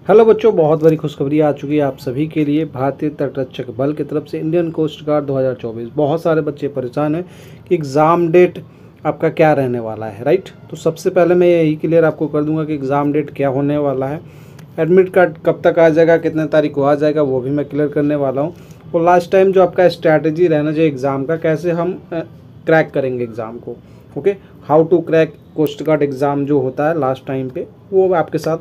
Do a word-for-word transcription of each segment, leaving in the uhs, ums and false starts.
Hello बच्चों, बहुत बड़ी खुशखबरी आ चुकी है आप सभी के लिए। भारतीय तटरक्षक बल की तरफ से इंडियन कोस्ट गार्ड दो हज़ार चौबीस। बहुत सारे बच्चे परेशान हैं कि एग्ज़ाम डेट आपका क्या रहने वाला है, राइट। तो सबसे पहले मैं यही क्लियर आपको कर दूंगा कि एग्ज़ाम डेट क्या होने वाला है। एडमिट कार्ड कब तक आ जाएगा, कितने तारीख को आ जाएगा, वो भी मैं क्लियर करने वाला हूँ। और लास्ट टाइम जो आपका स्ट्रैटेजी रहना चाहिए एग्ज़ाम का, कैसे हम क्रैक करेंगे एग्ज़ाम को, okay, how to crack coast guard exam जो होता है लास्ट टाइम पे, वो आपके साथ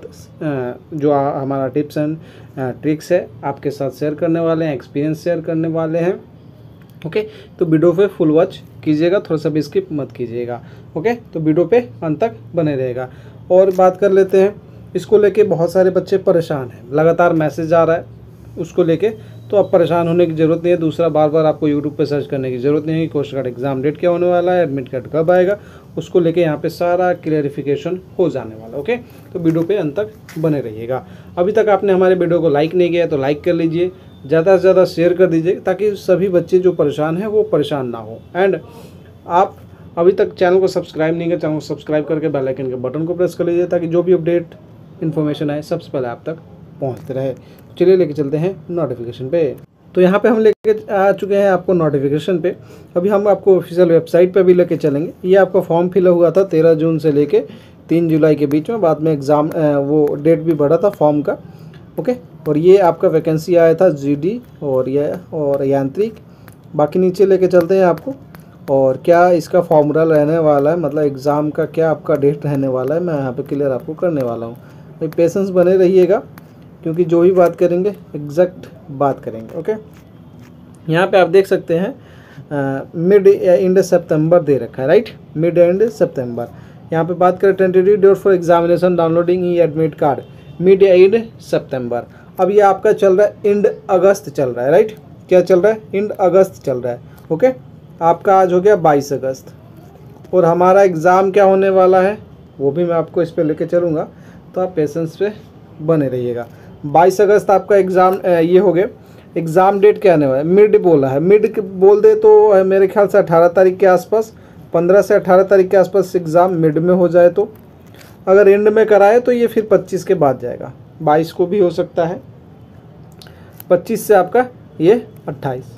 जो हमारा टिप्स एंड ट्रिक्स है आपके साथ शेयर करने वाले हैं, एक्सपीरियंस शेयर करने वाले हैं। ओके, तो वीडियो पे फुल वॉच कीजिएगा, थोड़ा सा भी स्किप मत कीजिएगा। ओके, तो वीडियो पे अंत तक बने रहेगा। और बात कर लेते हैं, इसको लेके बहुत सारे बच्चे परेशान हैं, लगातार मैसेज आ रहा है उसको लेके, तो अब परेशान होने की ज़रूरत नहीं है। दूसरा, बार बार आपको यूट्यूब पे सर्च करने की ज़रूरत नहीं है कि कोस्ट गार्ड एग्ज़ाम डेट क्या होने वाला है, एडमिट कार्ड कब आएगा, उसको लेके यहाँ पे सारा क्लियरिफिकेशन हो जाने वाला। ओके, तो वीडियो पे अंत तक बने रहिएगा। अभी तक आपने हमारे वीडियो को लाइक नहीं किया तो लाइक कर लीजिए, ज़्यादा से ज़्यादा शेयर कर दीजिए, ताकि सभी बच्चे जो परेशान हैं वो परेशान ना हो। एंड आप अभी तक चैनल को सब्सक्राइब नहीं किया, चैनल को सब्सक्राइब करके बेल आइकन के बटन को प्रेस कर लीजिए, ताकि जो भी अपडेट इन्फॉर्मेशन आए सबसे पहले आप तक पहुँचते रहे। चलिए लेके चलते हैं नोटिफिकेशन पे। तो यहाँ पे हम लेके आ चुके हैं आपको नोटिफिकेशन पे। अभी हम आपको ऑफिशियल वेबसाइट पे भी लेके चलेंगे। ये आपका फॉर्म फिल हुआ था तेरह जून से लेके तीन जुलाई के बीच में, बाद में एग्ज़ाम वो डेट भी बढ़ा था फॉर्म का। ओके, और ये आपका वैकेंसी आया था जीडी और ये और यांत्रिक। बाकी नीचे लेके चलते हैं आपको, और क्या इसका फॉर्मूला रहने वाला है, मतलब एग्ज़ाम का क्या आपका डेट रहने वाला है, मैं यहाँ पे क्लियर आपको करने वाला हूँ। भाई पेशेंस बने रहिएगा, क्योंकि जो भी बात करेंगे एग्जैक्ट बात करेंगे। ओके, यहाँ पे आप देख सकते हैं मिड एंड सितंबर दे रखा है, राइट, मिड एंड सितंबर। यहाँ पे बात करें tentative date for examination downloading E admit card, mid and सितंबर। अब ये आपका चल रहा है एंड अगस्त चल रहा है, राइट, क्या चल रहा है, एंड अगस्त चल रहा है। ओके, आपका आज हो गया बाईस अगस्त, और हमारा एग्ज़ाम क्या होने वाला है वो भी मैं आपको इस पर लेके चलूँगा, तो आप पेशेंस पे बने रहिएगा। बाईस अगस्त आपका एग्ज़ाम ये हो गया। एग्ज़ाम डेट क्या आने वाला है, मिड बोला है, मिड बोल दे तो मेरे ख्याल से अठारह तारीख के आसपास, पंद्रह से अठारह तारीख के आसपास एग्ज़ाम मिड में हो जाए। तो अगर एंड में कराए तो ये फिर पच्चीस के बाद जाएगा, बाईस को भी हो सकता है, पच्चीस से आपका ये अट्ठाईस,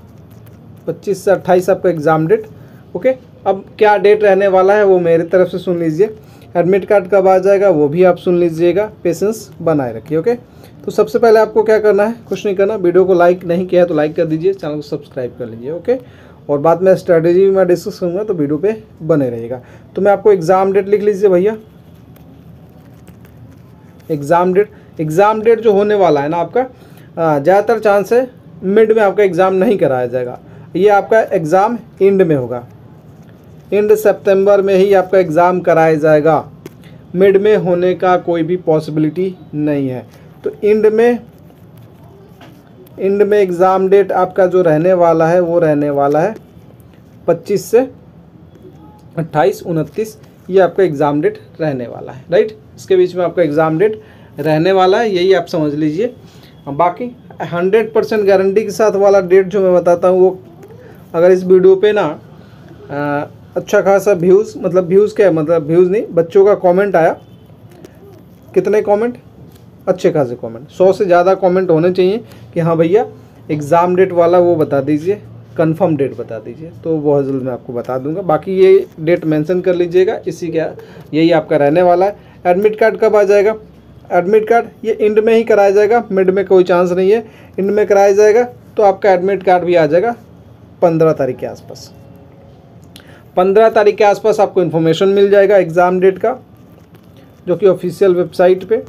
पच्चीस से अट्ठाईस आपका एग्ज़ाम डेट। ओके, अब क्या डेट रहने वाला है वो मेरी तरफ से सुन लीजिए, एडमिट कार्ड कब आ जाएगा वो भी आप सुन लीजिएगा, पेशेंस बनाए रखिए। ओके, तो सबसे पहले आपको क्या करना है, कुछ नहीं करना, वीडियो को लाइक नहीं किया है तो लाइक कर दीजिए, चैनल को सब्सक्राइब कर लीजिए। ओके, और बाद में स्ट्रैटेजी भी मैं डिस्कस करूँगा, तो वीडियो पे बने रहिएगा। तो मैं आपको एग्ज़ाम डेट लिख लीजिए भैया, एग्ज़ाम डेट एग्ज़ाम डेट जो होने वाला है ना आपका, ज़्यादातर चांस है मिड में आपका एग्ज़ाम नहीं कराया जाएगा, ये आपका एग्ज़ाम एंड में होगा, एंड सितंबर में ही आपका एग्ज़ाम कराया जाएगा, मिड में होने का कोई भी पॉसिबिलिटी नहीं है। तो एंड में एंड में एग्ज़ाम डेट आपका जो रहने वाला है वो रहने वाला है पच्चीस से अट्ठाईस उनतीस, ये आपका एग्ज़ाम डेट रहने वाला है, राइट, इसके बीच में आपका एग्ज़ाम डेट रहने वाला है, यही आप समझ लीजिए। बाकी हंड्रेड परसेंट गारंटी के साथ वाला डेट जो मैं बताता हूँ वो, अगर इस वीडियो पे ना आ, अच्छा खासा व्यूज़, मतलब व्यूज़ क्या है, मतलब व्यूज़ नहीं, बच्चों का कमेंट आया, कितने कमेंट, अच्छे खासे कमेंट, सौ से ज़्यादा कमेंट होने चाहिए कि हाँ भैया एग्ज़ाम डेट वाला वो बता दीजिए, कंफर्म डेट बता दीजिए, तो बहुत जल्द मैं आपको बता दूंगा। बाकी ये डेट मेंशन कर लीजिएगा, इसी का यही आपका रहने वाला है। एडमिट कार्ड कब आ जाएगा, एडमिट कार्ड ये एंड में ही कराया जाएगा, मिड में कोई चांस नहीं है, एंड में कराया जाएगा। तो आपका एडमिट कार्ड भी आ जाएगा पंद्रह तारीख के आसपास, पंद्रह तारीख के आसपास आपको इन्फॉर्मेशन मिल जाएगा एग्ज़ाम डेट का, जो कि ऑफिशियल वेबसाइट पे।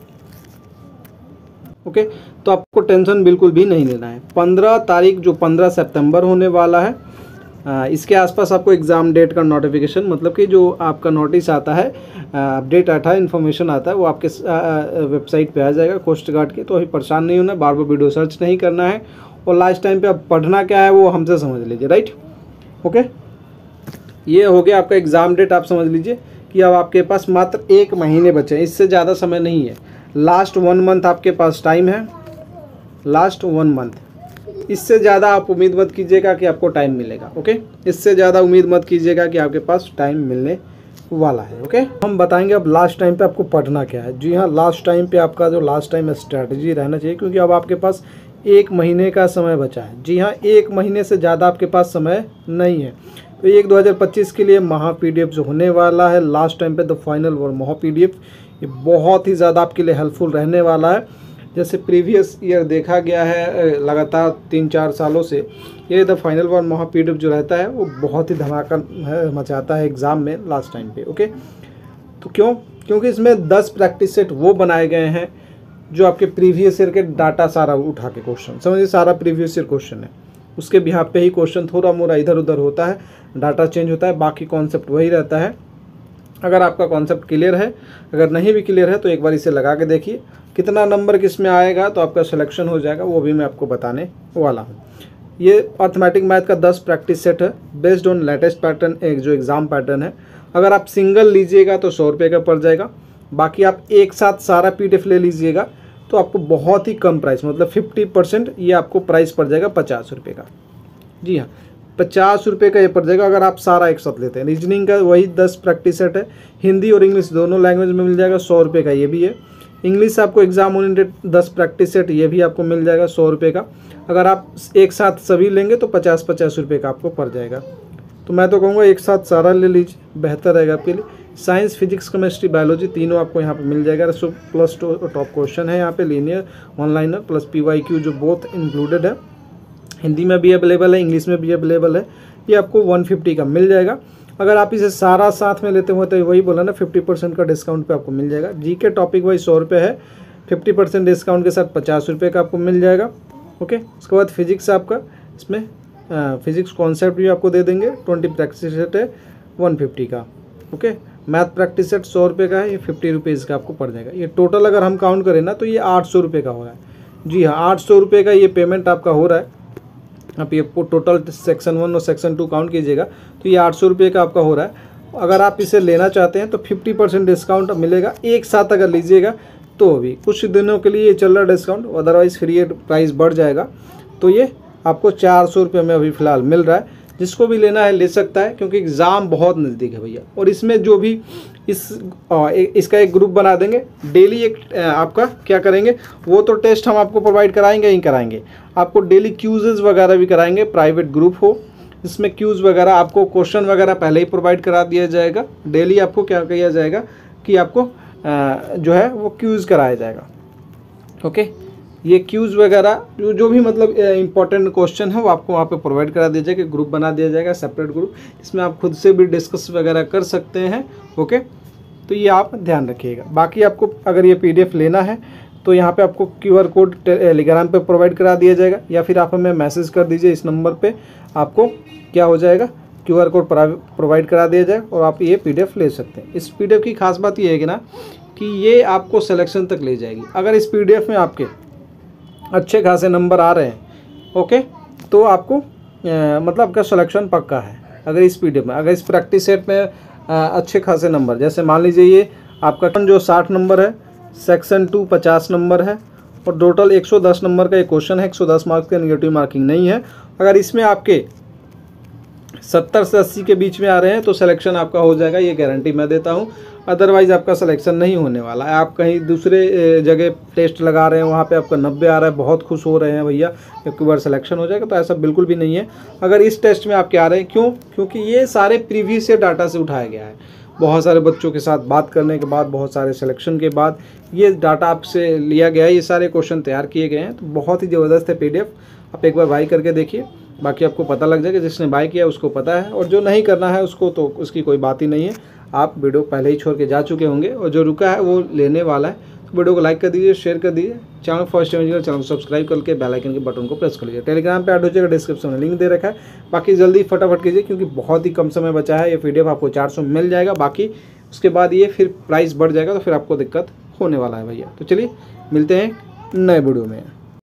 ओके, तो आपको टेंशन बिल्कुल भी नहीं लेना है। पंद्रह तारीख जो पंद्रह सितंबर होने वाला है, आ, इसके आसपास आपको एग्ज़ाम डेट का नोटिफिकेशन, मतलब कि जो आपका नोटिस आता है, अपडेट आता है, इन्फॉर्मेशन आता है, वो आपके वेबसाइट पे आ जाएगा कोस्ट गार्ड की। तो अभी परेशान नहीं होना, बार बार वीडियो सर्च नहीं करना है, और लास्ट टाइम पे अब पढ़ना क्या है वो हमसे समझ लीजिए, राइट। ओके, ये हो गया आपका एग्ज़ाम डेट, आप समझ लीजिए कि अब आपके पास मात्र एक महीने बचे हैं, इससे ज़्यादा समय नहीं है, लास्ट वन मंथ आपके पास टाइम है, लास्ट वन मंथ, इससे ज़्यादा आप उम्मीद मत कीजिएगा कि आपको टाइम मिलेगा। ओके, इससे ज़्यादा उम्मीद मत कीजिएगा कि आपके पास टाइम मिलने वाला है। ओके, हम बताएंगे अब लास्ट टाइम पे आपको पढ़ना क्या है। जी हाँ, लास्ट टाइम पे आपका जो लास्ट टाइम स्ट्रैटेजी रहना चाहिए, क्योंकि अब आपके पास एक महीने का समय बचा है। जी हाँ, एक महीने से ज़्यादा आपके पास समय नहीं है। तो एक दो हज़ार पच्चीस के लिए महा पी डी एफ जो होने वाला है लास्ट टाइम पे, द फाइनल और महा पी डी एफ, ये बहुत ही ज़्यादा आपके लिए हेल्पफुल रहने वाला है। जैसे प्रीवियस ईयर देखा गया है लगातार तीन चार सालों से, ये द फाइनल वन महा पी डी एफ जो रहता है वो बहुत ही धमाका मचाता है एग्ज़ाम में लास्ट टाइम पे। ओके, तो क्यों? क्योंकि इसमें दस प्रैक्टिस सेट वो बनाए गए हैं जो आपके प्रीवियस ईयर के डाटा सारा उठा के क्वेश्चन, समझिए सारा प्रीवियस ईयर क्वेश्चन है, उसके बिहाफ पे ही क्वेश्चन थोड़ा मोड़ा इधर उधर होता है, डाटा चेंज होता है, बाकी कॉन्सेप्ट वही रहता है। अगर आपका कॉन्सेप्ट क्लियर है, अगर नहीं भी क्लियर है तो एक बार इसे लगा के देखिए, कितना नंबर किस में आएगा तो आपका सिलेक्शन हो जाएगा, वो भी मैं आपको बताने वाला हूँ। ये अर्थमेटिक मैथ का दस प्रैक्टिस सेट है बेस्ड ऑन लेटेस्ट पैटर्न, एक जो एग्ज़ाम पैटर्न है। अगर आप सिंगल लीजिएगा तो सौ रुपये का पड़ जाएगा, बाकी आप एक साथ सारा पी डी एफ ले लीजिएगा तो आपको बहुत ही कम प्राइस, मतलब फिफ्टी परसेंट ये आपको प्राइस पड़ जाएगा पचास रुपये का। जी हाँ, पचास रुपये का ये पड़ जाएगा अगर आप सारा एक साथ लेते हैं। रीजनिंग का वही दस प्रैक्टिस सेट है, हिंदी और इंग्लिश दोनों लैंग्वेज में मिल जाएगा, सौ रुपये का ये भी है। इंग्लिश आपको एग्जाम ओरिएंटेड दस प्रैक्टिस सेट ये भी आपको मिल जाएगा सौ रुपये का। अगर आप एक साथ सभी लेंगे तो पचास पचास रुपये का आपको पड़ जाएगा। तो मैं तो कहूँगा एक साथ सारा ले लीजिए, बेहतर रहेगा आपके लिए। साइंस, फिजिक्स, केमिस्ट्री, बायोलॉजी तीनों आपको यहाँ पे मिल जाएगा। सो प्लस टॉप क्वेश्चन है यहाँ पे, linear, one liner plus P Y Q जो बोथ इंक्लूडेड है। हिंदी में भी अवेलेबल है, इंग्लिश में भी अवेलेबल है। ये आपको वन फिफ्टी का मिल जाएगा। अगर आप इसे सारा साथ में लेते हो तो वही बोला ना, फिफ्टी परसेंट का डिस्काउंट पे आपको मिल जाएगा। जी के टॉपिक वही सौ रुपये है, फिफ्टी परसेंट डिस्काउंट के साथ पचास रुपये का आपको मिल जाएगा। ओके, उसके बाद फिजिक्स आपका, इसमें फिजिक्स कॉन्सेप्ट भी आपको दे देंगे, ट्वेंटी प्रैक्टिस सेट है वन फिफ्टी का। ओके, मैथ प्रैक्टिस सेट सौ रुपये का है, ये फिफ्टी रुपीज़ का आपको पड़ जाएगा। ये टोटल अगर हम काउंट करें ना तो ये आठ सौ रुपये का हो रहा है। जी हाँ, आठ सौ रुपये का ये पेमेंट आपका हो रहा है। आप ये टोटल सेक्शन वन और सेक्शन टू काउंट कीजिएगा तो ये आठ सौ रुपये का आपका हो रहा है। अगर आप इसे लेना चाहते हैं तो फिफ्टी परसेंट डिस्काउंट मिलेगा, एक साथ अगर लीजिएगा तो भी कुछ दिनों के लिए ये चल रहा है डिस्काउंट, अदरवाइज़ फिर ये प्राइस बढ़ जाएगा। तो ये आपको चार सौ रुपये में अभी फ़िलहाल मिल रहा है। जिसको भी लेना है ले सकता है, क्योंकि एग्ज़ाम बहुत नज़दीक है भैया। और इसमें जो भी इस आ, इसका एक ग्रुप बना देंगे, डेली एक आपका क्या करेंगे, वो तो टेस्ट हम आपको प्रोवाइड कराएंगे ही कराएंगे, आपको डेली क्यूज़ वगैरह भी कराएंगे। प्राइवेट ग्रुप हो, इसमें क्यूज़ वगैरह आपको क्वेश्चन वगैरह पहले ही प्रोवाइड करा दिया जाएगा। डेली आपको क्या किया जाएगा कि आपको आ, जो है वो क्यूज़ कराया जाएगा। ओके, ये क्यूज़ वगैरह जो जो भी मतलब इंपॉर्टेंट क्वेश्चन है वो आपको वहाँ पे प्रोवाइड करा दिया जाएगा। ग्रुप बना दिया जाएगा, सेपरेट ग्रुप, इसमें आप खुद से भी डिस्कस वगैरह कर सकते हैं। ओके, तो ये आप ध्यान रखिएगा। बाकी आपको अगर ये पीडीएफ लेना है तो यहाँ पे आपको क्यूआर कोड टेलीग्राम पे प्रोवाइड करा दिया जाएगा, या फिर आप हमें मैसेज कर दीजिए इस नंबर पे, आपको क्या हो जाएगा, क्यूआर कोड प्रोवाइड करा दिया जाएगा और आप ये पीडीएफ ले सकते हैं। इस पीडीएफ की खास बात ये है कि ना कि ये आपको सिलेक्शन तक ले जाएगी। अगर इस पीडीएफ में आपके अच्छे खासे नंबर आ रहे हैं, ओके, तो आपको आ, मतलब आपका सिलेक्शन पक्का है। अगर इस पीडीएफ में, अगर इस प्रैक्टिस सेट में आ, अच्छे खासे नंबर, जैसे मान लीजिए ये आपका जो साठ नंबर है, सेक्शन टू पचास नंबर है और टोटल एक सौ दस नंबर का एक क्वेश्चन है, एक सौ दस मार्क्स का नेगेटिव मार्किंग नहीं है। अगर इसमें आपके सत्तर से अस्सी के बीच में आ रहे हैं तो सिलेक्शन आपका हो जाएगा, ये गारंटी मैं देता हूँ। अदरवाइज़ आपका सिलेक्शन नहीं होने वाला है। आप कहीं दूसरे जगह टेस्ट लगा रहे हैं, वहाँ पे आपका नब्बे आ रहा है, बहुत खुश हो रहे हैं भैया क्योंकि बार सिलेक्शन हो जाएगा, तो ऐसा बिल्कुल भी नहीं है। अगर इस टेस्ट में आपके आ रहे हैं, क्यों? क्योंकि ये सारे प्रीवियस ईयर डाटा से उठाया गया है। बहुत सारे बच्चों के साथ बात करने के बाद, बहुत सारे सिलेक्शन के बाद ये डाटा आपसे लिया गया है, ये सारे क्वेश्चन तैयार किए गए हैं। तो बहुत ही ज़बरदस्त है पीडीएफ, आप एक बार बाई करके देखिए, बाकी आपको पता लग जाएगा। जिसने बाई किया उसको पता है, और जो नहीं करना है उसको तो उसकी कोई बात ही नहीं है। आप वीडियो पहले ही छोड़ के जा चुके होंगे, और जो रुका है वो लेने वाला है। तो वीडियो को लाइक कर दीजिए, शेयर कर दीजिए, चैनल फर्स्ट टाइम चैनल को सब्सक्राइब करके बेल आइकन के बटन को प्रेस कर लीजिए। टेलीग्राम पे ऐड हो जाएगा, डिस्क्रिप्शन में लिंक दे रखा है। बाकी जल्दी फटाफट कीजिए क्योंकि बहुत ही कम समय बचा है। ये पीडीएफ आपको चार सौ मिल जाएगा, बाकी उसके बाद ये फिर प्राइस बढ़ जाएगा, तो फिर आपको दिक्कत होने वाला है भैया। तो चलिए मिलते हैं नए वीडियो में।